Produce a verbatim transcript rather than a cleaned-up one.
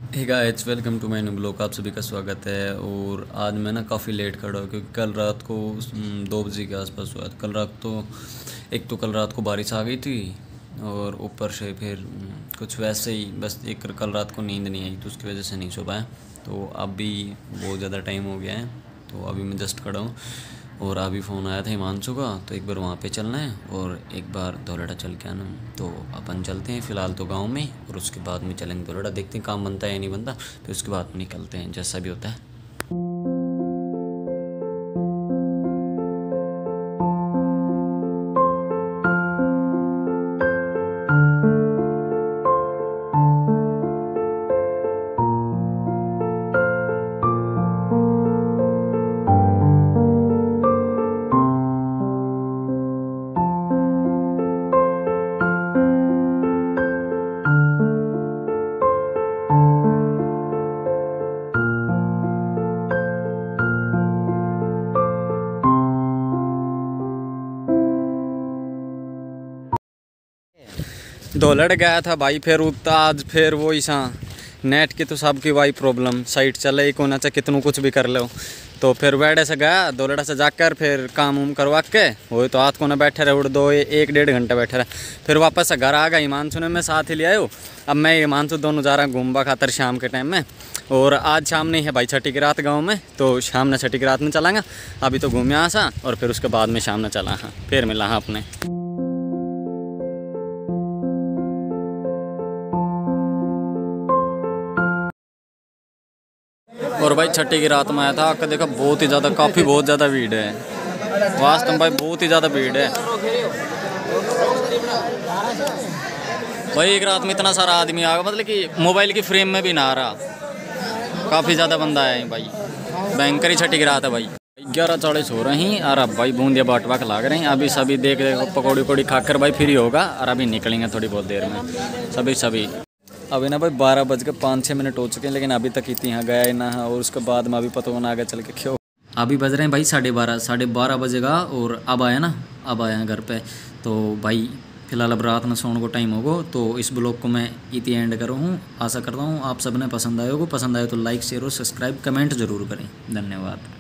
Hey guys, welcome to my new blog. आप सभी का स्वागत है। और आज मैं ना काफ़ी लेट खड़ा हूँ क्योंकि कल रात को हम्म, दो बजे के आसपास हुआ था। कल रात तो एक तो कल रात को बारिश आ गई थी और ऊपर से फिर हम्म, कुछ वैसे ही बस एक कल रात को नींद नहीं आई तो उसकी वजह से नहीं सो पाया। तो अभी बहुत ज़्यादा टाइम हो गया है, तो अभी मैं जस्ट खड़ा हूँ और अभी फ़ोन आया था हिमांशु का, तो एक बार वहाँ पे चलना है और एक बार धौलड़ा चल के आना। तो अपन चलते हैं फ़िलहाल तो गांव में, और उसके बाद में चलेंगे धौलड़ा। देखते हैं काम बनता है या नहीं बनता, फिर उसके बाद में निकलते हैं जैसा भी होता है। धौलड़ गया था भाई, फिर उतना आज फिर वो ऐसा नेट की तो सबकी भाई प्रॉब्लम, साइट चले ही कोना चाहे कितनों कुछ भी कर लो। तो फिर वेड़े से गया धौलड़ा से जाकर फिर काम उम करवा के वो तो हाथ को ना बैठे रहे, उड़ दो एक डेढ़ घंटे बैठे रहे। फिर वापस से घर आ गया। हिमांशु ने मैं साथ ही ले आयो। अब मैं हिमांशु दोनों जा रहा हूँ घूमबा खातर शाम के टाइम में। और आज शाम नहीं है भाई, छठी की रात गाँव में, तो शाम ने छठी की रात में चलांगा। अभी तो घूमे आसा और फिर उसके बाद में शाम ने चला हाँ फिर मिला हाँ अपने। और भाई छठी की रात में आया था, आपका देखा बहुत ही ज़्यादा काफ़ी बहुत ज़्यादा भीड़ है वास्तव में भाई, बहुत ही ज़्यादा भीड़ है भाई। एक रात में इतना सारा आदमी आ गया, मतलब कि मोबाइल की फ्रेम में भी ना आ रहा, काफ़ी ज़्यादा बंदा है भाई। भयंकर ही छठी की रात है भाई। ग्यारह चालीस हो रही हैं और अब भाई बूंदिया बाटवा के लाग रहे हैं। अभी सभी देख देखो पकौड़ी उकौड़ी खाकर भाई फ्री होगा और अभी निकलेंगे थोड़ी बहुत देर में सभी सभी। अभी ना भाई बारह बज के पाँच छः मिनट हो चुके हैं, लेकिन अभी तक इतनी यहाँ गया ही ना है। और उसके बाद में अभी पता होना आगे चल के क्यों। अभी बज रहे हैं भाई साढ़े बारह साढ़े बारह बजेगा और अब आया ना अब आया घर पे। तो भाई फिलहाल अब रात में सोने को टाइम होगा, तो इस ब्लॉग को मैं इतनी एंड करूँ हूँ। आशा करता हूँ आप सबने पसंद आए होगा। पसंद आए तो लाइक शेयर और सब्सक्राइब कमेंट ज़रूर करें। धन्यवाद।